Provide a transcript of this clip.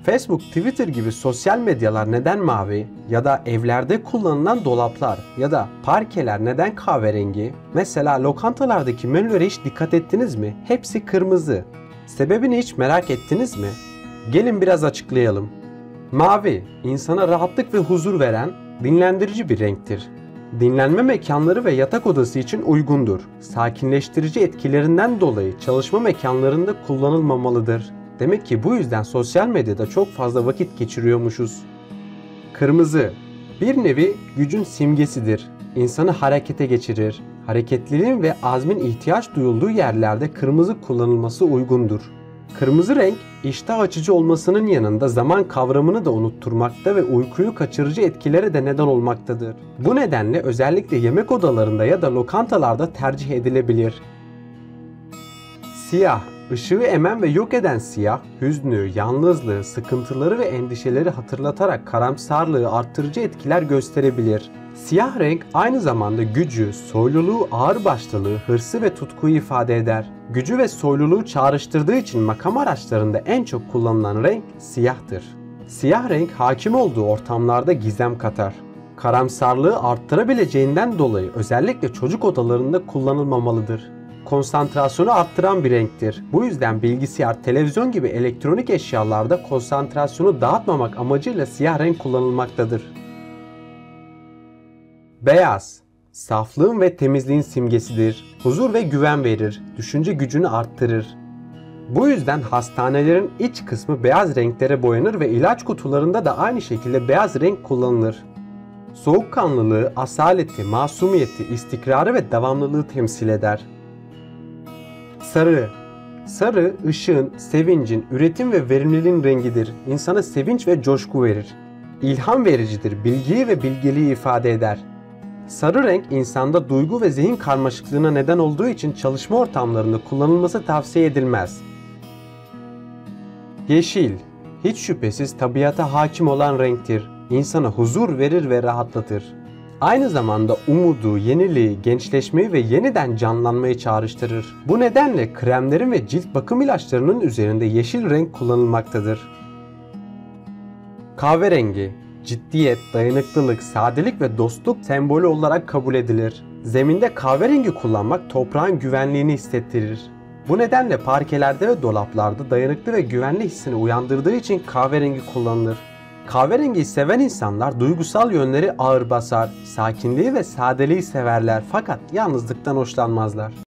Facebook, Twitter gibi sosyal medyalar neden mavi ya da evlerde kullanılan dolaplar ya da parkeler neden kahverengi? Mesela lokantalardaki menülere hiç dikkat ettiniz mi? Hepsi kırmızı. Sebebini hiç merak ettiniz mi? Gelin biraz açıklayalım. Mavi, insana rahatlık ve huzur veren, dinlendirici bir renktir. Dinlenme mekanları ve yatak odası için uygundur. Sakinleştirici etkilerinden dolayı çalışma mekanlarında kullanılmamalıdır. Demek ki bu yüzden sosyal medyada çok fazla vakit geçiriyormuşuz. Kırmızı, bir nevi gücün simgesidir. İnsanı harekete geçirir. Hareketliliğin ve azmin ihtiyaç duyulduğu yerlerde kırmızı kullanılması uygundur. Kırmızı renk, iştah açıcı olmasının yanında zaman kavramını da unutturmakta ve uykuyu kaçırıcı etkilere de neden olmaktadır. Bu nedenle özellikle yemek odalarında ya da lokantalarda tercih edilebilir. Siyah, ışığı emen ve yok eden siyah, hüznü, yalnızlığı, sıkıntıları ve endişeleri hatırlatarak karamsarlığı arttırıcı etkiler gösterebilir. Siyah renk aynı zamanda gücü, soyluluğu, ağırbaşlılığı, hırsı ve tutkuyu ifade eder. Gücü ve soyluluğu çağrıştırdığı için makam araçlarında en çok kullanılan renk siyahtır. Siyah renk hakim olduğu ortamlarda gizem katar. Karamsarlığı arttırabileceğinden dolayı özellikle çocuk odalarında kullanılmamalıdır. Konsantrasyonu arttıran bir renktir. Bu yüzden bilgisayar, televizyon gibi elektronik eşyalarda konsantrasyonu dağıtmamak amacıyla siyah renk kullanılmaktadır. Beyaz, saflığın ve temizliğin simgesidir. Huzur ve güven verir, düşünce gücünü arttırır. Bu yüzden hastanelerin iç kısmı beyaz renklere boyanır ve ilaç kutularında da aynı şekilde beyaz renk kullanılır. Soğukkanlılığı, asaleti, masumiyeti, istikrarı ve devamlılığı temsil eder. Sarı, sarı ışığın, sevincin, üretim ve verimliliğin rengidir. İnsana sevinç ve coşku verir. İlham vericidir, bilgiyi ve bilgeliği ifade eder. Sarı renk insanda duygu ve zihin karmaşıklığına neden olduğu için çalışma ortamlarında kullanılması tavsiye edilmez. Yeşil, hiç şüphesiz tabiata hakim olan renktir. İnsana huzur verir ve rahatlatır. Aynı zamanda umudu, yeniliği, gençleşmeyi ve yeniden canlanmayı çağrıştırır. Bu nedenle kremlerin ve cilt bakım ilaçlarının üzerinde yeşil renk kullanılmaktadır. Kahverengi, ciddiyet, dayanıklılık, sadelik ve dostluk sembolü olarak kabul edilir. Zeminde kahverengi kullanmak toprağın güvenliğini hissettirir. Bu nedenle parkelerde ve dolaplarda dayanıklı ve güvenli hissini uyandırdığı için kahverengi kullanılır. Kahverengiyi seven insanlar duygusal yönleri ağır basar, sakinliği ve sadeliği severler fakat yalnızlıktan hoşlanmazlar.